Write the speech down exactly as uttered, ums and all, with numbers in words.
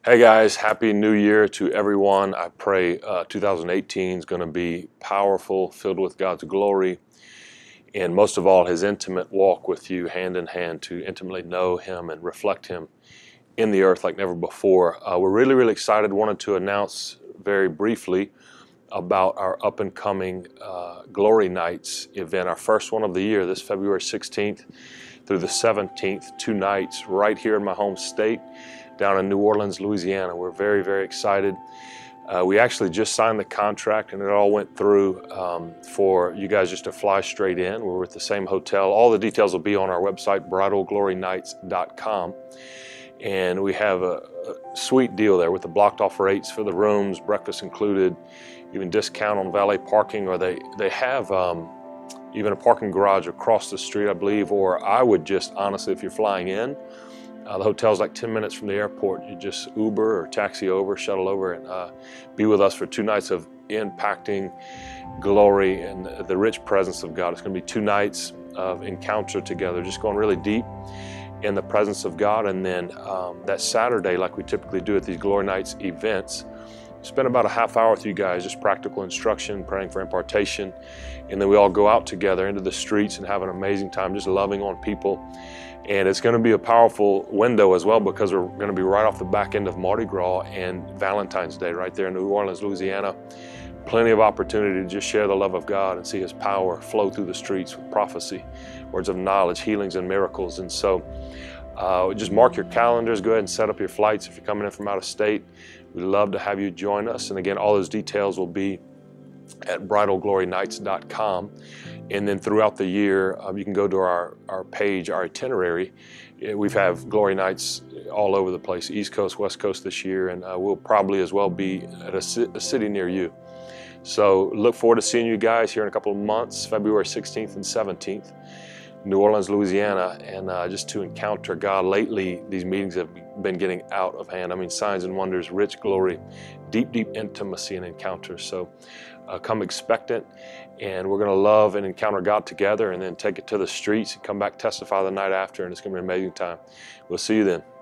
Hey guys, Happy New Year to everyone. I pray uh, two thousand eighteen is going to be powerful, filled with God's glory, and most of all, His intimate walk with you hand in hand to intimately know Him and reflect Him in the earth like never before. Uh, we're really, really excited. Wanted to announce very briefly about our up and coming uh, Glory Nights event, our first one of the year, this February sixteenth through the seventeenth, two nights right here in my home state, down in New Orleans, Louisiana. We're very, very excited. Uh, we actually just signed the contract and it all went through um, for you guys just to fly straight in. We're at the same hotel. All the details will be on our website, bridal glory nights dot com. And we have a, a sweet deal there with the blocked off rates for the rooms, breakfast included, even discount on valet parking, or they, they have um, even a parking garage across the street, I believe, or I would just, honestly, if you're flying in, uh, the hotel's like ten minutes from the airport. You just Uber or taxi over, shuttle over, and uh, be with us for two nights of impacting glory and the rich presence of God. It's going to be two nights of encounter together, just going really deep in the presence of God. And then um, that Saturday, like we typically do at these Glory Nights events, spend about a half hour with you guys, just practical instruction, praying for impartation, and then we all go out together into the streets and have an amazing time just loving on people. And it's going to be a powerful window as well, because we're going to be right off the back end of Mardi Gras and Valentine's Day right there in New Orleans, Louisiana. Plenty of opportunity to just share the love of God and see His power flow through the streets with prophecy, words of knowledge, healings, and miracles. And so uh, just mark your calendars. Go ahead and set up your flights if you're coming in from out of state. We'd love to have you join us. And again, all those details will be at bridal glory nights dot com. And then throughout the year, um, you can go to our, our page, our itinerary. We've have Glory Nights all over the place, East Coast, West Coast this year, and uh, we'll probably as well be at a, a city near you. So look forward to seeing you guys here in a couple of months, February sixteenth and seventeenth, New Orleans, Louisiana, and uh, just to encounter God. Lately, these meetings have been getting out of hand. I mean, signs and wonders, rich glory, deep, deep intimacy and encounters. So uh, come expectant, and we're going to love and encounter God together, and then take it to the streets and come back, testify the night after, and it's going to be an amazing time. We'll see you then.